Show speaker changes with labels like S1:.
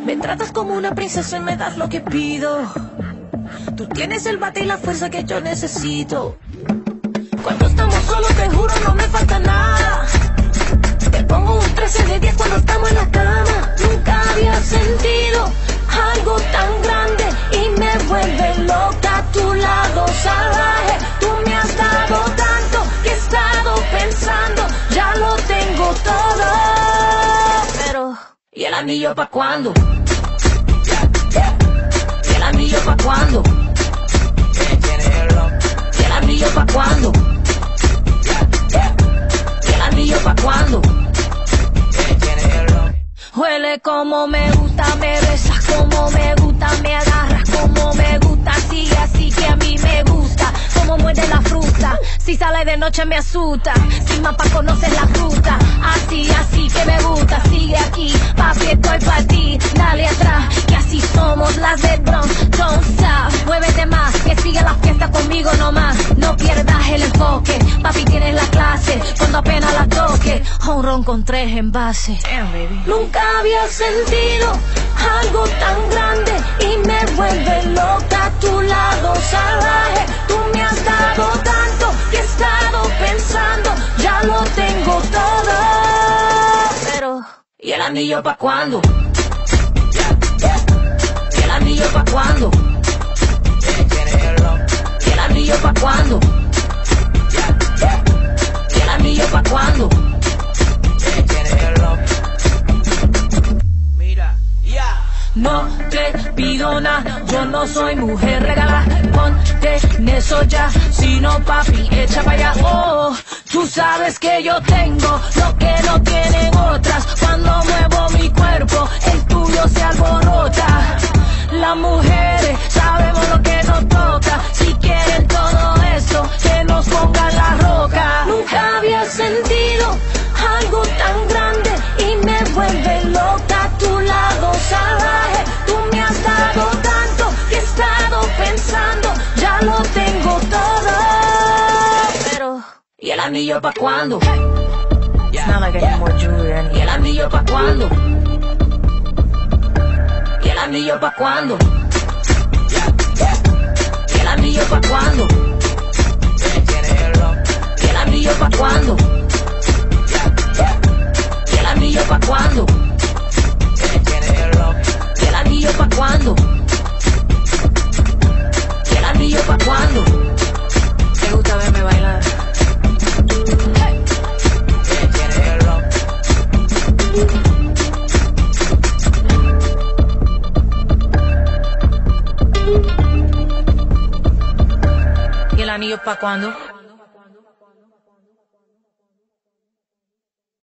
S1: Me tratas como una princesa y me das lo que pido. Tú tienes el bate y la fuerza que yo necesito. Cuando estamos solos te juro no me falta nada. Te pongo un 13 de 10 cuando estamos en la cama. Nunca había sentido algo tan grande y me vuelve loca tu lado salvaje. Tú me has dado tanto que he estado pensando, ya lo tengo todo. Pero, ¿y el anillo pa' cuándo? ¿Y el anillo pa' cuándo? ¿Y el anillo pa' cuándo? ¿Y el anillo pa' cuándo? Huele como me gusta, me besas como me gusta, me agarras como me gusta, sigue así que a mí me gusta, como muerde la fruta, si sale de noche me asusta, sin mapa conoces la ruta, así que me gusta, sigue aquí, papi estoy pa' ti, dale atrás, que así somos las de Bronx, don't stop, muévete más, que siga la fiesta conmigo nomás, no pierdas el enfoque, papi tienes la clase, cuando apenas la toque, un ron con 3 envases. Damn, baby. Nunca había sentido algo tan grande y me vuelve loca tu lado salvaje. Tú me has dado tanto que he estado pensando, ya lo tengo todo. Pero, ¿y el anillo pa' cuándo? ¿Y el anillo pa' cuándo? ¿Y el anillo pa' cuándo? ¿Y el anillo pa' cuándo? No te pido nada, yo no soy mujer regalada, ponte en eso ya, si no papi, echa pa' allá, oh, tú sabes que yo tengo lo que no tienen otras, cuando muevo mi cuerpo, el tuyo se alborota, las mujeres sabemos lo que nos toca, si quieren todo eso, que nos pongan la roca, nunca había sentido algo tan grande y me vuelve loca tu lado salvaje. Tú me has dado tanto que he estado pensando, ya lo tengo todo. Pero, ¿y el anillo pa' cuándo? It's not like I need more jewelry. ¿Y el anillo pa' cuándo? ¿Y el anillo pa' cuándo? ¿Y el anillo pa' cuándo? ¿Y el anillo pa' cuándo? ¿Y el anillo pa' cuándo? ¿Y el anillo pa' cuándo? ¿Y el anillo pa' cuándo? ¿Te gusta verme bailar? ¿Y el anillo pa' cuándo?